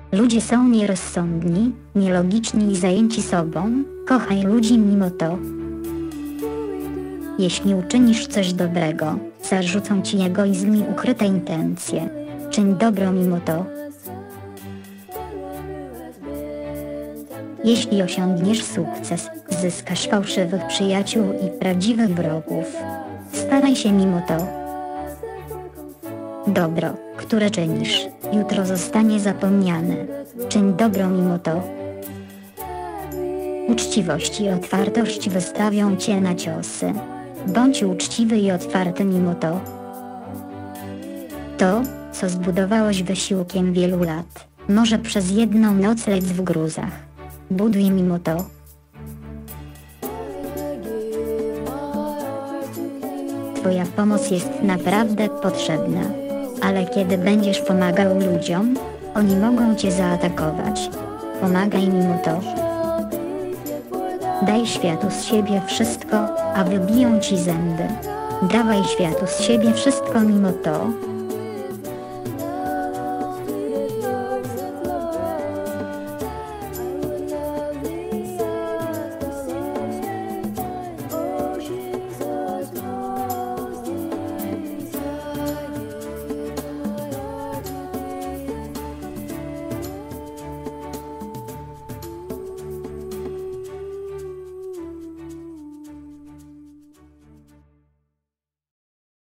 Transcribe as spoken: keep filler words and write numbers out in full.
Ludzie są nierozsądni, nielogiczni i zajęci sobą. Kochaj ludzi mimo to. Jeśli uczynisz coś dobrego, zarzucą ci egoizm i ukryte intencje. Czyń dobro mimo to. Jeśli osiągniesz sukces, zyskasz fałszywych przyjaciół i prawdziwych wrogów. Staraj się mimo to. Dobro, które czynisz, jutro zostanie zapomniane. Czyń dobro mimo to. Uczciwość i otwartość wystawią cię na ciosy. Bądź uczciwy i otwarty mimo to. To, co zbudowałeś wysiłkiem wielu lat, może przez jedną noc lec w gruzach. Buduj mimo to. Twoja pomoc jest naprawdę potrzebna. Ale kiedy będziesz pomagał ludziom, oni mogą cię zaatakować. Pomagaj mimo to. Daj światu z siebie wszystko, a wybiją ci zęby. Dawaj światu z siebie wszystko mimo to,